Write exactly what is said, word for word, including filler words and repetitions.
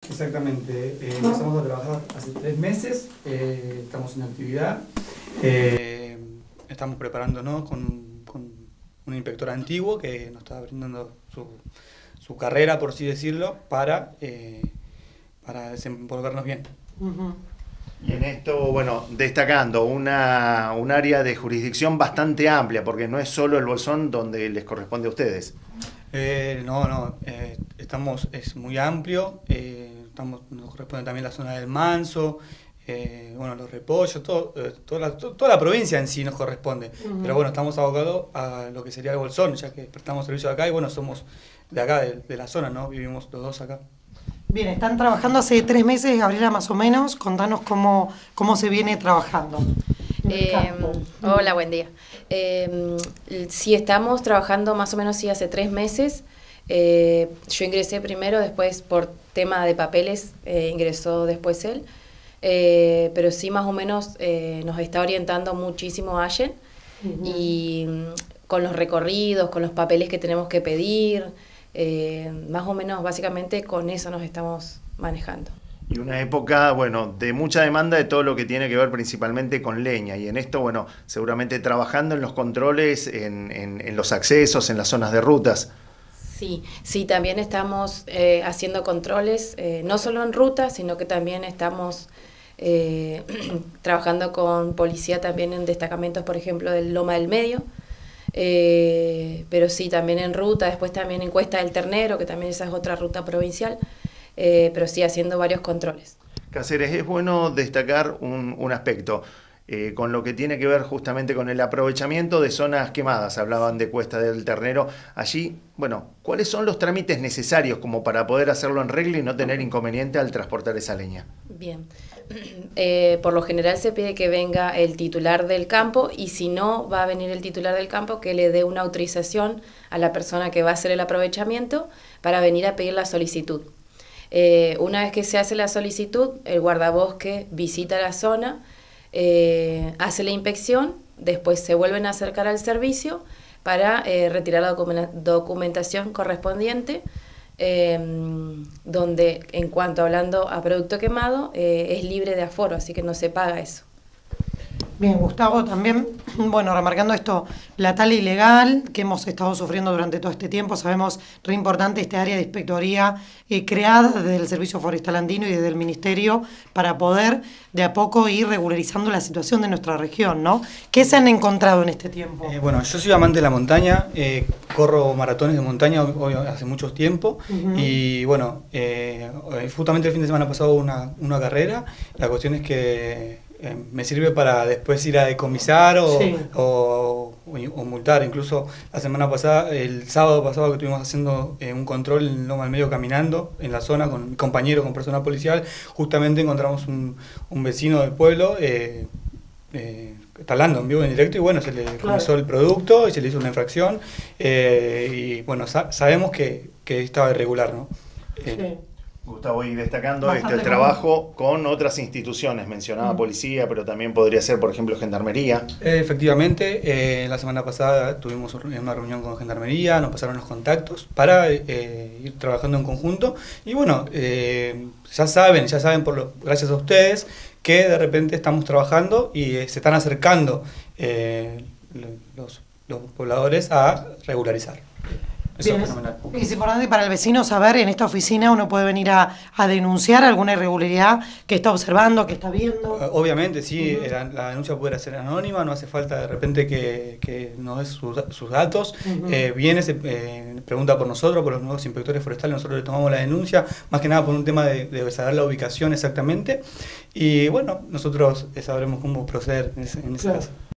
Exactamente, eh, empezamos a trabajar hace tres meses, eh, estamos en actividad, eh, estamos preparándonos con, con un inspector antiguo que nos está brindando su, su carrera, por así decirlo, para, eh, para desenvolvernos bien. Uh-huh. Y en esto, bueno, destacando una, un área de jurisdicción bastante amplia, porque no es solo el Bolsón donde les corresponde a ustedes. Eh, no, no, eh, estamos, es muy amplio, eh, estamos, nos corresponde también la zona del Manso, eh, bueno, los Repollos, todo, eh, toda, la, to, toda la provincia en sí nos corresponde. Uh-huh. Pero bueno, estamos abocados a lo que sería el Bolsón, ya que prestamos servicio acá y bueno, somos de acá, de, de la zona, ¿no? Vivimos los dos acá. Bien, están trabajando hace tres meses, Gabriela, más o menos. Contanos cómo, cómo se viene trabajando. Eh, hola, buen día. Eh, sí, estamos trabajando más o menos sí, hace tres meses. Eh, yo ingresé primero, después por tema de papeles eh, ingresó después él. Eh, pero sí, más o menos eh, nos está orientando muchísimo Allen. Uh-huh. Y con los recorridos, con los papeles que tenemos que pedir. Eh, más o menos, básicamente, con eso nos estamos manejando. Y una época, bueno, de mucha demanda de todo lo que tiene que ver principalmente con leña. Y en esto, bueno, seguramente trabajando en los controles, en, en, en los accesos, en las zonas de rutas. Sí, sí, también estamos eh, haciendo controles, eh, no solo en rutas, sino que también estamos eh, trabajando con policía también en destacamentos, por ejemplo, del Loma del Medio. Eh, pero sí, también en ruta, después también en Cuesta del Ternero, que también esa es otra ruta provincial, eh, pero sí haciendo varios controles. Cáceres, es bueno destacar un, un aspecto, eh, con lo que tiene que ver justamente con el aprovechamiento de zonas quemadas. Hablaban de Cuesta del Ternero. Allí, bueno, ¿cuáles son los trámites necesarios como para poder hacerlo en regla y no tener inconveniente al transportar esa leña? Bien. Eh, por lo general se pide que venga el titular del campo y si no va a venir el titular del campo que le dé una autorización a la persona que va a hacer el aprovechamiento para venir a pedir la solicitud. Eh, una vez que se hace la solicitud, el guardabosque visita la zona, eh, hace la inspección, después se vuelven a acercar al servicio para eh, retirar la documentación correspondiente. Eh, donde en cuanto hablando a producto quemado eh, es libre de aforo, así que no se paga eso. Bien, Gustavo, también, bueno, remarcando esto, la tala ilegal que hemos estado sufriendo durante todo este tiempo, sabemos re importante este área de inspectoría eh, creada desde el Servicio Forestal Andino y desde el Ministerio para poder de a poco ir regularizando la situación de nuestra región, ¿no? ¿Qué se han encontrado en este tiempo? Eh, bueno, yo soy amante de la montaña, eh, corro maratones de montaña hoy, hace mucho tiempo. Uh-huh. Y bueno, eh, justamente el fin de semana pasado una, una carrera, la cuestión es que Eh, me sirve para después ir a decomisar o, sí. o, o, o multar. Incluso la semana pasada, el sábado pasado que estuvimos haciendo eh, un control en Loma del Medio caminando en la zona con mi compañero, con personal policial, justamente encontramos un, un vecino del pueblo eh, eh, talando en vivo en directo y bueno, se le comisó el producto y se le hizo una infracción eh, y bueno, sa sabemos que, que estaba irregular, ¿no? Eh, sí. Gustavo, y destacando este, el trabajo con otras instituciones, mencionaba policía, pero también podría ser, por ejemplo, Gendarmería. Eh, efectivamente, eh, la semana pasada tuvimos una reunión con Gendarmería, nos pasaron los contactos para eh, ir trabajando en conjunto. Y bueno, eh, ya saben, ya saben, por lo, gracias a ustedes, que de repente estamos trabajando y eh, se están acercando eh, los, los pobladores a regularizar. Eso Bien, es fenomenal. Es importante para el vecino saber, en esta oficina uno puede venir a, a denunciar alguna irregularidad que está observando, que está viendo. Obviamente, sí, Uh-huh. la, la denuncia puede ser anónima, no hace falta de repente que, que nos des sus, sus datos. Uh-huh. eh, viene, se eh, pregunta por nosotros, por los nuevos inspectores forestales, nosotros le tomamos la denuncia, más que nada por un tema de, de saber la ubicación exactamente. Y bueno, nosotros sabremos cómo proceder en ese, en ese claro. caso.